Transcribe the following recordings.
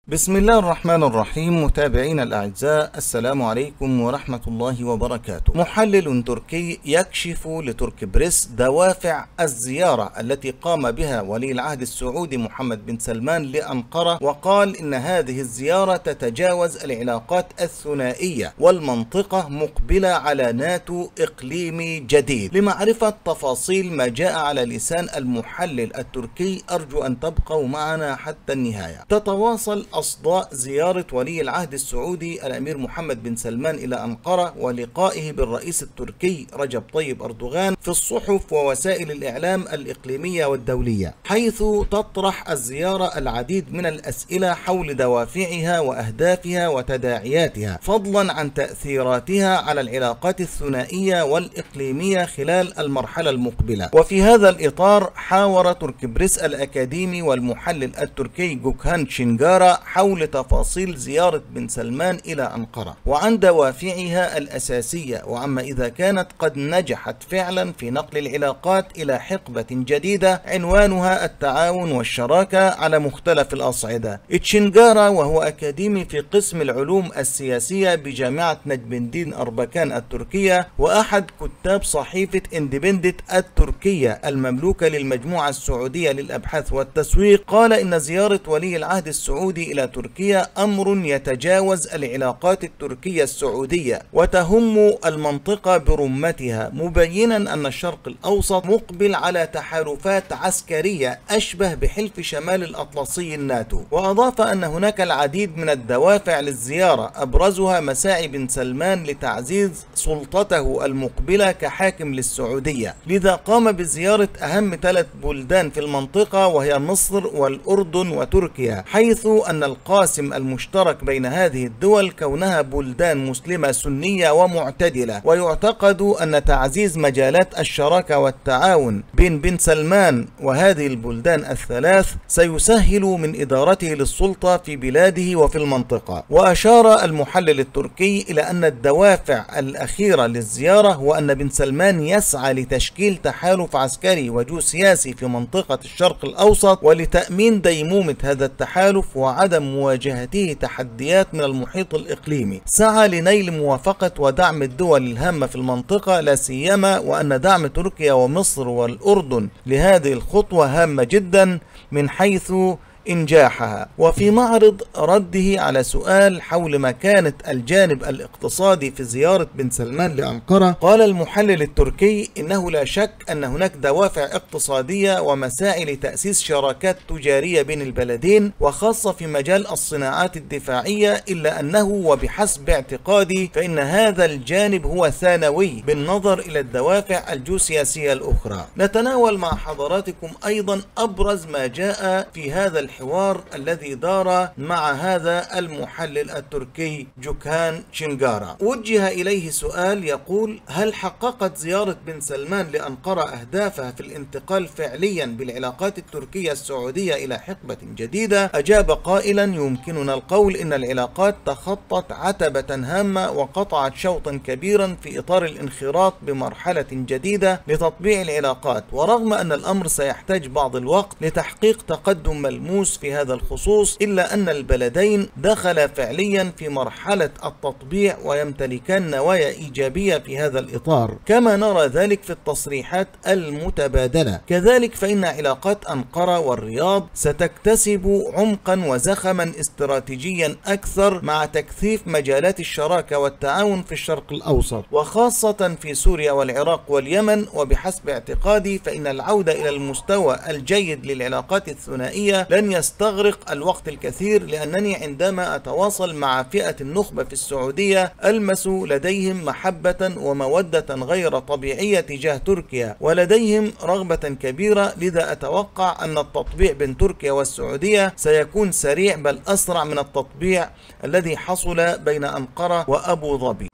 بسم الله الرحمن الرحيم. متابعينا الأعزاء، السلام عليكم ورحمة الله وبركاته. محلل تركي يكشف لتركبريس دوافع الزيارة التي قام بها ولي العهد السعودي محمد بن سلمان لأنقرة، وقال إن هذه الزيارة تتجاوز العلاقات الثنائية والمنطقة مقبلة على ناتو إقليمي جديد. لمعرفة تفاصيل ما جاء على لسان المحلل التركي أرجو أن تبقوا معنا حتى النهاية. تتواصل أصداء زيارة ولي العهد السعودي الأمير محمد بن سلمان إلى أنقرة ولقائه بالرئيس التركي رجب طيب أردوغان في الصحف ووسائل الإعلام الإقليمية والدولية، حيث تطرح الزيارة العديد من الأسئلة حول دوافعها وأهدافها وتداعياتها، فضلا عن تأثيراتها على العلاقات الثنائية والإقليمية خلال المرحلة المقبلة. وفي هذا الإطار حاور تركبريس الأكاديمي والمحلل التركي جوكهان شينجارا حول تفاصيل زيارة بن سلمان إلى أنقرة وعن دوافعها الأساسية، وعما إذا كانت قد نجحت فعلا في نقل العلاقات إلى حقبة جديدة عنوانها التعاون والشراكة على مختلف الأصعدة. تشينجارا وهو أكاديمي في قسم العلوم السياسية بجامعة نجم الدين أربكان التركية، وأحد كتاب صحيفة اندبندنت التركية المملوكة للمجموعة السعودية للأبحاث والتسويق، قال إن زيارة ولي العهد السعودي إلى تركيا أمر يتجاوز العلاقات التركية السعودية وتهم المنطقة برمتها، مبينا أن الشرق الأوسط مقبل على تحالفات عسكرية أشبه بحلف شمال الأطلسي الناتو. وأضاف أن هناك العديد من الدوافع للزيارة، أبرزها مساعي بن سلمان لتعزيز سلطته المقبلة كحاكم للسعودية، لذا قام بزيارة أهم 3 بلدان في المنطقة وهي مصر والأردن وتركيا، حيث أن القاسم المشترك بين هذه الدول كونها بلدان مسلمة سنية ومعتدلة. ويعتقد أن تعزيز مجالات الشراكة والتعاون بين بن سلمان وهذه البلدان الثلاث سيسهل من إدارته للسلطة في بلاده وفي المنطقة. وأشار المحلل التركي إلى أن الدوافع الأخيرة للزيارة هو أن بن سلمان يسعى لتشكيل تحالف عسكري وجيوسياسي في منطقة الشرق الأوسط، ولتأمين ديمومة هذا التحالف وعدم مواجهته تحديات من المحيط الإقليمي. سعى لنيل موافقة ودعم الدول الهامة في المنطقة، لا سيما وأن دعم تركيا ومصر والأردن لهذه الخطوة هامة جدا من حيث إنجاحها. وفي معرض رده على سؤال حول مكانة الجانب الاقتصادي في زيارة بن سلمان لأنقرة، قال المحلل التركي إنه لا شك أن هناك دوافع اقتصادية ومساعي لتأسيس شراكات تجارية بين البلدين، وخاصة في مجال الصناعات الدفاعية، إلا أنه وبحسب اعتقادي فإن هذا الجانب هو ثانوي بالنظر إلى الدوافع الجيوسياسية الأخرى. نتناول مع حضراتكم أيضا أبرز ما جاء في هذا الحوار الذي دار مع هذا المحلل التركي جوكهان شينجارا. وجه إليه سؤال يقول: هل حققت زيارة بن سلمان لأنقرة أهدافها في الانتقال فعليا بالعلاقات التركية السعودية إلى حقبة جديدة؟ أجاب قائلا: يمكننا القول إن العلاقات تخطت عتبة هامة وقطعت شوطا كبيرا في إطار الانخراط بمرحلة جديدة لتطبيع العلاقات، ورغم أن الأمر سيحتاج بعض الوقت لتحقيق تقدم ملموس في هذا الخصوص، إلا أن البلدين دخلا فعليا في مرحلة التطبيع ويمتلكان نوايا إيجابية في هذا الإطار، كما نرى ذلك في التصريحات المتبادلة. كذلك فإن علاقات أنقرة والرياض ستكتسب عمقا وزخما استراتيجيا أكثر مع تكثيف مجالات الشراكة والتعاون في الشرق الأوسط، وخاصة في سوريا والعراق واليمن. وبحسب اعتقادي فإن العودة إلى المستوى الجيد للعلاقات الثنائية لن يستغرق الوقت الكثير، لأنني عندما أتواصل مع فئة النخبة في السعودية ألمس لديهم محبة ومودة غير طبيعية تجاه تركيا، ولديهم رغبة كبيرة، لذا أتوقع أن التطبيع بين تركيا والسعودية سيكون سريع بل أسرع من التطبيع الذي حصل بين أنقرة وأبو ظبي.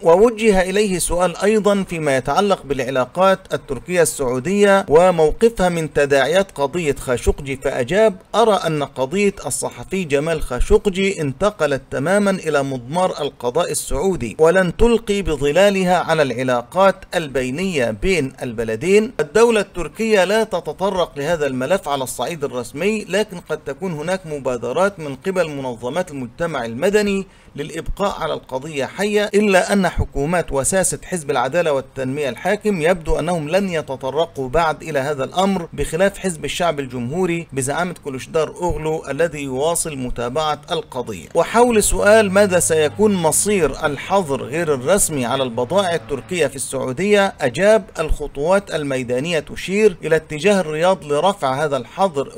ووجه إليه سؤال أيضا فيما يتعلق بالعلاقات التركية السعودية وموقفها من تداعيات قضية خاشقجي، فأجاب: أرى أن قضية الصحفي جمال خاشقجي انتقلت تماما إلى مضمار القضاء السعودي ولن تلقي بظلالها على العلاقات البينية بين البلدين. الدولة التركية لا تتطرق لهذا الملف على الصعيد الرسمي، لكن قد تكون هناك مبادرات من قبل منظمات المجتمع المدني للإبقاء على القضية حية، إلا أن حكومات وساسة حزب العدالة والتنمية الحاكم يبدو أنهم لن يتطرقوا بعد إلى هذا الأمر، بخلاف حزب الشعب الجمهوري بزعامة كلشدار أوغلو الذي يواصل متابعة القضية. وحول سؤال ماذا سيكون مصير الحظر غير الرسمي على البضائع التركية في السعودية، أجاب: الخطوات الميدانية تشير إلى اتجاه الرياض لرفع هذا الحظر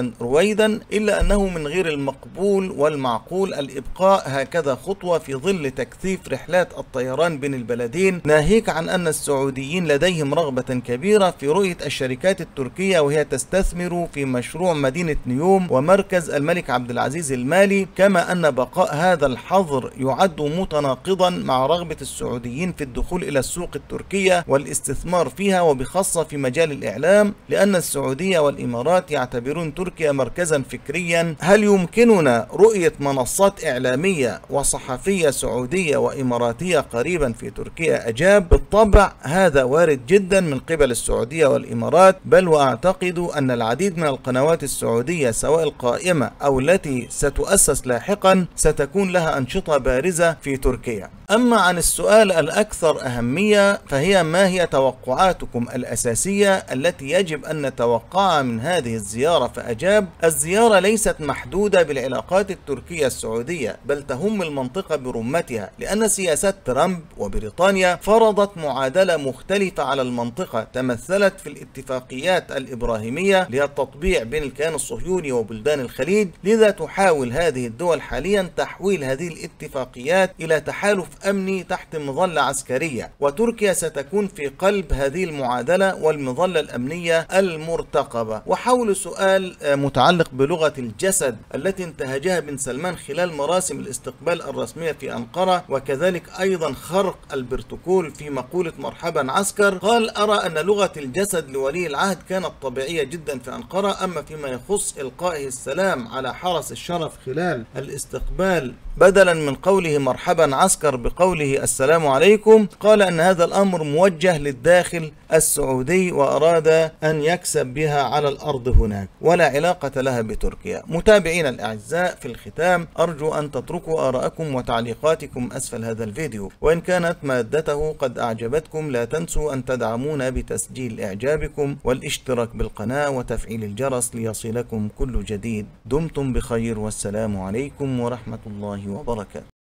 رويدا، إلا أنه من غير المقبول والمعقول الإبقاء هكذا خطوة في ظل تكثيف رحلات الطيران بين البلدين، ناهيك عن أن السعوديين لديهم رغبة كبيرة في رؤية الشركات التركية وهي تستثمر في مشروع مدينة نيوم ومركز الملك عبد العزيز المالي، كما أن بقاء هذا الحظر يعد متناقضا مع رغبة السعوديين في الدخول إلى السوق التركية والاستثمار فيها، وبخاصة في مجال الإعلام، لأن السعودية والإمارات يعتبرون تركيا مركزا فكريا. هل يمكننا رؤية منصات إعلامية وصحفية سعودية وإماراتية قريبا في تركيا؟ أجاب: بالطبع هذا وارد جدا من قبل السعودية والإمارات، بل وأعتقد أن العديد من القنوات السعودية سواء القائمة أو التي ستؤسس لاحقا ستكون لها أنشطة بارزة في تركيا. أما عن السؤال الأكثر أهمية فهي: ما هي توقعاتكم الأساسية التي يجب أن نتوقعها من هذه الزيارة؟ فأجاب: الزيارة ليست محدودة بالعلاقات التركية السعودية، بل تهم المنطقة برمتها، لأن سياسات ترامب وبريطانيا فرضت معادلة مختلفة على المنطقة تمثلت في الاتفاقيات الإبراهيمية للتطبيع بين الكيان الصهيوني وبلدان الخليج. لذا تحاول هذه الدول حاليا تحويل هذه الاتفاقيات إلى تحالف أمني تحت مظلة عسكرية، وتركيا ستكون في قلب هذه المعادلة والمظلة الأمنية المرتقبة. وحول سؤال متعلق بلغة الجسد التي انتهجها بن سلمان خلال مراسم الاستقبال الرسمية في أنقرة، وكذلك أيضا خرق البروتوكول في مقولة مرحبا عسكر، قال: أرى أن لغة الجسد لولي العهد كانت طبيعية جدا في أنقرة، أما فيما يخص إلقائه السلام على حرس الشرف خلال الاستقبال بدلا من قوله مرحبا عسكر بقوله السلام عليكم، قال أن هذا الأمر موجه للداخل السعودي وأراد أن يكسب بها على الأرض هناك ولا علاقة لها بتركيا. متابعين الأعزاء، في الختام أرجو أن تتركوا آراءكم وتعليقاتكم أسفل هذا الفيديو، وإن كانت مادته قد أعجبتكم لا تنسوا أن تدعمونا بتسجيل إعجابكم والاشتراك بالقناة وتفعيل الجرس ليصلكم كل جديد. دمتم بخير، والسلام عليكم ورحمة الله وبركاته.